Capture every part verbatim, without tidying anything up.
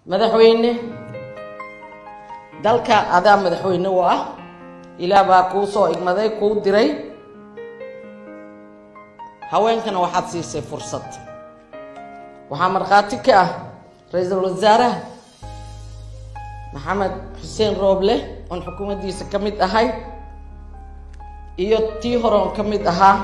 madaxweyne dalka adaa madaxweyne u ah ilaa baa kuu soo igmaday kuu diray haweenkana waxaad siisay fursad waxaa markhaati ka ah ra'iisul wasaaraha maxamed xuseen rooble oon xukuumaddiisa ka mid ahay iyo tii hore oon ka mid ahaa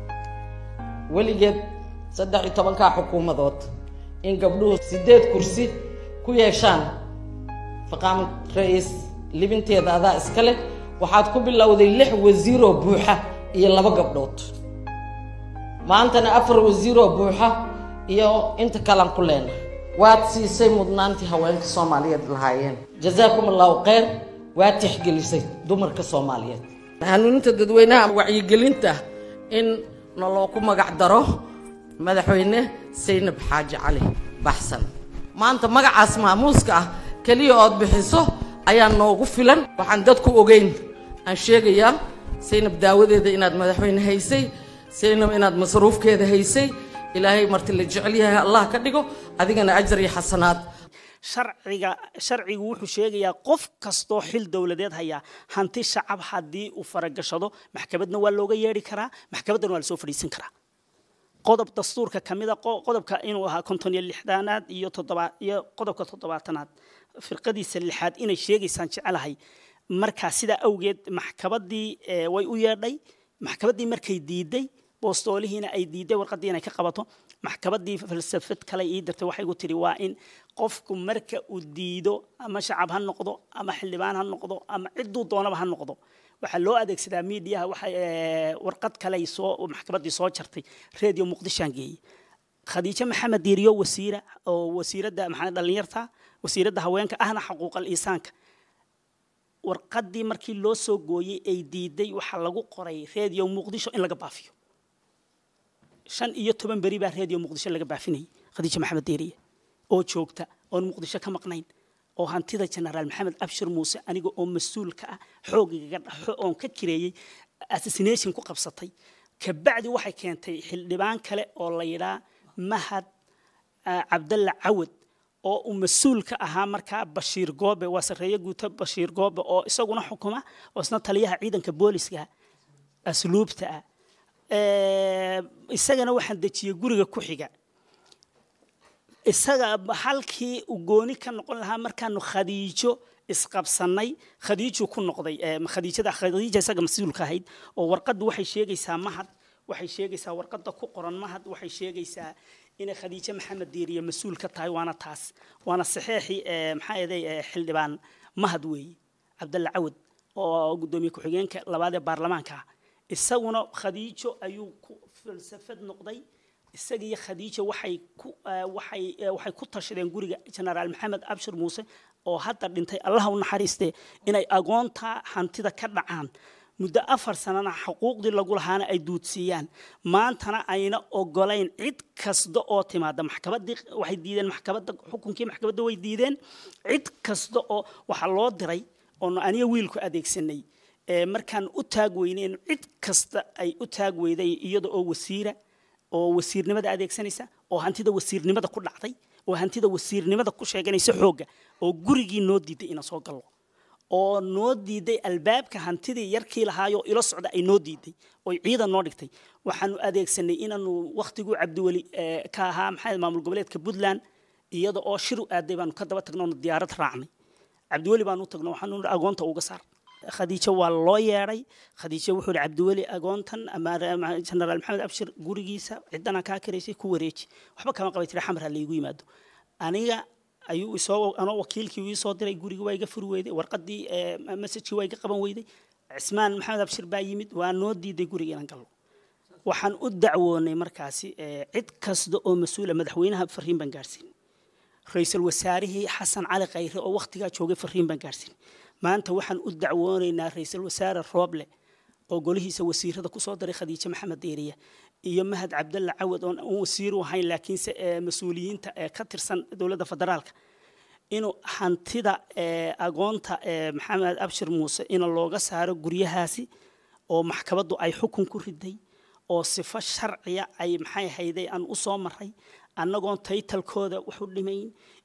weligeed saddex iyo tobankaa xukuumadood in gabdhuhu sideed kursi ku yeeshaan faqaam ra'iis libinteeda adaa iskale waxaad ku bilowday lix wasiiroo buuxa iyo laba gabdhood maantana afar wasiiroo buuxa iyo inta kalan ku leena waad siisay mudnaantii haweenka Soomaaliyeed lahaayeen jazaakum allahu khayr waad tixgelisay dumarka Soomaaliyeed hanuuninta dadweynaha wacyigelinta in noloo ku magac daro madaxweyne Seynab Xaaji Cali Baxsan maanta magacaas maamuuska ah kaliya ood bixiso ayaa noogu filan waxaan dadku ogeyn aan sheegayaa Seynab daawadeeda inaad madaxweyne haysay Seynab inaad masruufkeeda haysay ilaahay marti la jecel yahay Allah ka dhigo adigana ajr iyo xasanaad sharciga sharcigu wuxuu sheegayaa qof kasto xil dawladeed haya hanti shacab hadii uu faragashado maxkamadna waa looga yeeri karaa maxkamadna waa la soo fadhiisan karaa qodob dastuurka kamida qodobka inuu ahaa konton iyo lixdanaad iyo toddoba iyo qodobka toddobaatanaad firqadiisa lixaad inay sheegaysan jecelahay marka sida awgeed maxkamadii way u yeedhay maxkamadii markay diiday boostoolihiina ay diiday warqadii inay ka qabato maxkamadii falsafad kale ii dirtay waxay ugu tiri waa in qofku marka uu diido ama shacab ha noqdo ama xildhibaan ha noqdo ama ciduu doonaba ha noqdo waxa loo adeegsadaa media waxa warqad kale soo maxkamadii soo jartay radio muqdisho geeyay khadiija maxamed diiriyo wasiira oo wasiirada maxamed dhalinyarta wasiirada haweenka ahna xuquuqul insaanka warqadii markii loo soo gooyay ay diiday waxa lagu qoray radio muqdisho in laga baafiyo shan iyo toban bari baa radio muqdisho laga baafinay khadiija maxamed diiriye oo joogta oo muqdisho ka maqnayn oo hantida generaal maxamed abshir muuse aniga oo mas'uul ka ah xoogiga dhaxo oo ka kireeyay assassination ku qabsatay ka bacdi waxay keentay xildhibaan kale oo la yiraahdo mahad cabdalla cawad oo uu mas'uul ka ahaa marka bashiir goobe waa sareeyo guuta bashiir goobe oo isaguna xukuma oo isna taliyaha ciidanka booliska asluubta ee isagana waxaan dajiyay guriga ku xiga isaga halkii uu gooni ka noqon lahaa markaanu khadiijo isqabsanay khadiijo ku noqday khadiijada khadiija isaga mas'uulka ahayd oo warqadu waxay sheegaysaa mahad waxay sheegaysaa warqada ku qoran mahad waxay sheegaysaa in khadiija maxamed diiriye mas'uul ka tahay waana taas waana saxiixi maxaa yeelay xildhibaan mahad weey cabdalla cawad oo gudoomiye ku xigeenka labaad ee baarlamaanka isaguna khadiijo ayuu ku falsafad noqday isagii khadiija waxay ku waxay waxay ku tashadeen guriga generaal maxamed abshir muuse oo hadda dhintay Allah u naxariiste inay agoonta hantida ka dhacaan muddo afar sanana xuquuqdii lagu lahaana ay duudsiyaan maantana ayna ogolayn cid kasta oo timaada maxkamadii waxay diideen maxkamadda xukunkii maxkamadda way diideen cid kasta oo waxa loo diray oo aniga wiilku adeegsanay ee markaan u taag weyneen cid kasta ay u taag weyday iyadoo oo wasiira oo wasiirnimada adeegsanaysa oo hantida wasiirnimada ku dhacday oo hantida wasiirnimada ku sheeganaysa xooga oo gurigii noo diiday ina soo galo oo noo diiday albaabka hantidii yarkii lahaayo ilo socda ay noo diiday oo ciidan noo dhigtay waxaanu adeegsanay inaanu waqtigu cabdiwali ka ahaa maxay maamul goboleedka Puntland iyada oo shiru aaday baan ka daba tagnoo diyaarad raacnay cabdiwali baan u tagnoo waxaanu agoonta uga saar khadiija waa loo yeeray khadiija wuxuu cabdiwali agoontan ama generaal maxamed abshir gurigiisa cidana ka kareysay ku wareeji waxba kama qabay tira xamar la igu yimaado aniga ayuu soo ana wakiilkii uu soo diray guriga way iga fur weeday warqadii message way iga qaban weeday cismaan maxamed abshir baa yimid waa noo diiday guriga inaan galo waxaan u dacwoonay markaasi cid kasta oo mas'uul madaxweynaha fariin baan gaarsiin ra'iisul wasaarihii xasan cali khayre oo waqtiga joogay fariin baan gaarsiin maanta waxaan u dacwoonaynaa ra'iisul wasaare Rooble oo golihiisa wasiirada ku soo diray khadiija maxamed diiriye iyo mahad cabdalla cawad oo wasiir u ahayn laakiin mas'uuliyiinta ka tirsan dawladda federaalka inuu hantida agoonta maxamed abshir muuse in looga saaro guryahaasi oo maxkamaddu ay xukun ku riday oo sifo sharciya ay maxay hayday aan u soo maray annagoon taytalkooda wax u dhimayn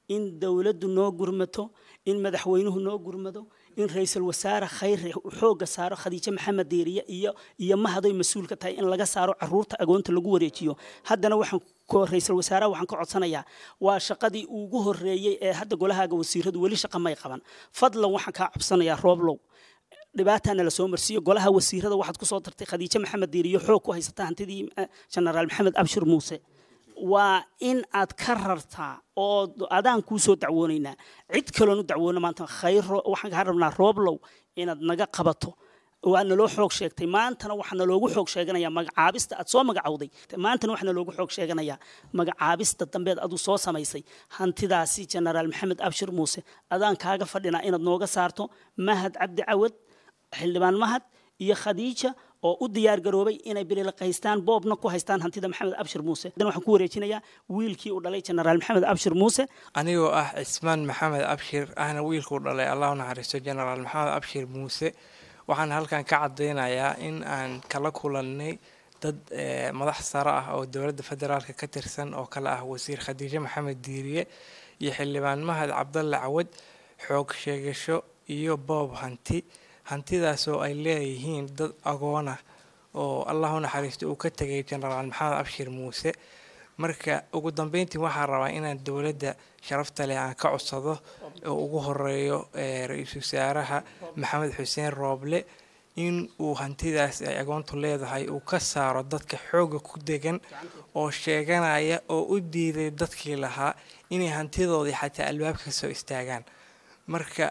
in dawladdu noo gurmato in madaxweynuhu noo gurmado in ra'iisul wasaare khayr xooga saaro Khadiija Maxamed Diiriye iyo iyo mahaday mas'uul ka tahay in laga saaro caruurta agoonta lagu wareejiyo haddana waxaan ko ra'iisul wasaare waxaan ka codsanayaa waa shaqadii ugu horeeyay ee hadda golahaaga wasiiradu wali shaqo may qaban fadlan waxaan ka cabsanayaa Rooblow dhibaatana la soo marsiyo golaha wasiirada waxaad ku soo tartay Khadiija Maxamed Diiriye xoog ku haysata hantidii General Maxamed Abshir Muuse waa in aad ka rartaa oo adaan ku soo dacwoonayna cid kale oo dacwoona maanta khayr waxaan ka rabnaa Rooblow inaad naga qabato waana loo xoog sheegtay maantana waxana loogu xoog sheeganaya magacaabista aad soo magacawday maantana waxana loogu xoog sheeganaya magacaabista dambeed aad u soo samaysay hantidaasi General Maxamed Abshir Muuse adaan kaaga fadhina inaad nooga saarto Mahad Cabdi Cawad xildhibaan Mahad iyo Khadiija oo u diyaar garoobay inay bilil qaystaan boobna ku haystaan hantida Maxamed Abshir Muuse dan waxaan ku wareejinayaa wiilkii u dhalay General Maxamed Abshir Muuse anigoo ah Ismaan Maxamed Abshir ahna wiilkii u dhalay Allah u naxariisto General Maxamed Abshir Muuse waxaan halkan ka cadeynayaa in aan kala kulannay dad madax sare ah oo dawladda federaalka ka tirsan oo kala ah wasiir Khadiija Maxamed Diiriye iyo xildhibaan Mahad Cabdulla Cawad xoog sheegasho iyo boob hanti hantidaas oo ay leeyihiin dad agoon ah oo Allah u naxariisto uu ka tagay General Maxamed Abshir Muuse marka ugu dambeyntii waxaan rabaa inaan dawladda sharafta leh aan ka codsado oo ugu horeeyo ra'iisul wasaaraha Maxamed Xuseen Rooble in uu hantidaas ay agoontu leedahay uu ka saaro dadka xooga ku degan oo sheeganaya oo u diiday dadkii lahaa inay hantidoodii xataa albaabka soo istaagaan marka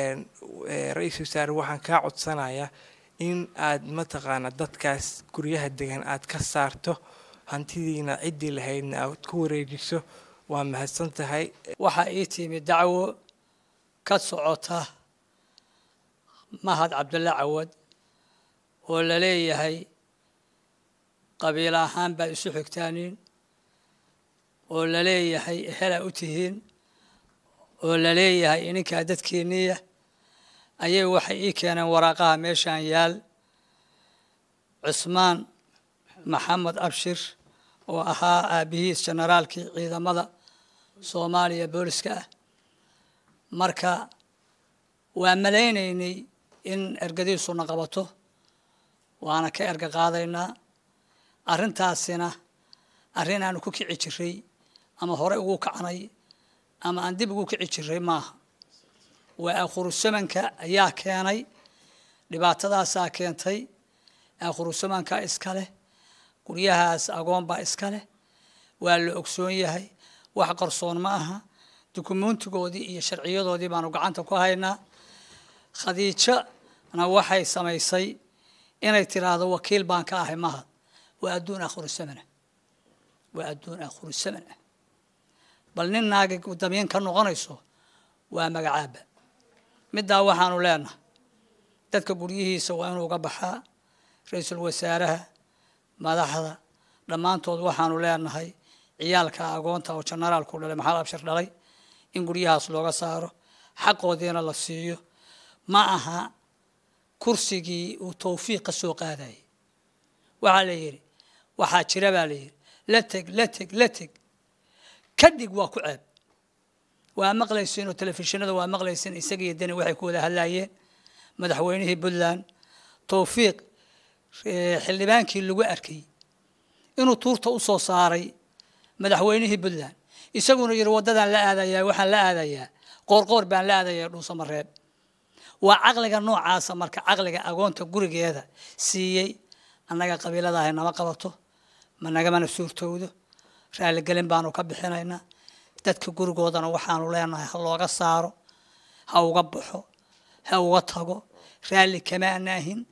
ra'iisul wasaare waxaan ka codsanayaa in aad mataqaana dadkaas guryaha degan aad ka saarto hantidiina cidii lahaydna aad ku wareejiso waa mahadsan tahay waxa ii timi dacwo ka socota Mahad Cabdulla Cawad oo la leeyahay qabiil ahaan baa isu xigtaaniin oo la leeyahay hela u tihiin oo la leeyahay ininka dadkeeniya ayay waxay ii keeneen waraaqaha meeshaan yaal Cusmaan Maxamed Abshir oo ahaa aabihiis generaalkii ciidamada Soomaaliya booliska marka waa maleynaynay in ergadiisu na qabato waana ka erga qaadaynaa arrintaasina arrin aan ku kici jiray ama hore ugu kacnay ama aan dib ugu kici jiray maaha waa akhru samanka ayaa keenay dhibaatadaas aa keentay akhru samanka iska leh guryahaas agoon baa iska leh waa la ogsoon yahay wax qarsoon ma aha dukumeentigoodii iyo sharciyadoodii baanu gacanta ku haynaa Khadiija ana waxay samaysay inay tiraahdo wakiil baan ka ahay Mahad waa adduun akhru samana waa adduun akhru samana bal nin naag u dameen ka noqonayso waa magacaaba midda waxaanu leenahay dadka guryihiisa waa inuu uga baxaa ra'iisul wasaaraha madaxda dhamaantood waxaanu leenahay ciyaalka agoonta oo generaalku dhalay Maxamed Abshir dhalay in guryahaas looga saaro xaqoodiina la siiyo ma aha kursigii uu tawfiiq ka soo qaaday waxa la yiri waxa jira baa la yiri la tag la tag la tag kadig waa ku ceeb waa maqlaysiin oo telefishinada waa maqlaysiin isaga iyo dani waxay ku wada hadlayeen madaxweynihii Puntland tawfiiq xildhibaankii lagu arkay inuu tuurta u soo saaray madaxweynihii Puntland isaguna yiri wadadan la aadayaa waxaan la aadayaa qoorqoor baan la aadayaa dhuusamareeb waa aqliga noocaas marka aqliga agoonta gurigeeda siiyay annaga qabiilada ay nama qabato ma naga mana suurtoodo raali galin baanu ka bixinaynaa dadka gurigoodana waxaanu leenahay ha looga saaro ha uga baxo ha uga tago raali kama anaahin